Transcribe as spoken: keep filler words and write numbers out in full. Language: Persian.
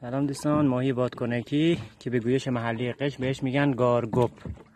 سلام دوستان، ماهی بادکنکی که به گویش محلی قش بهش میگن گارگوب.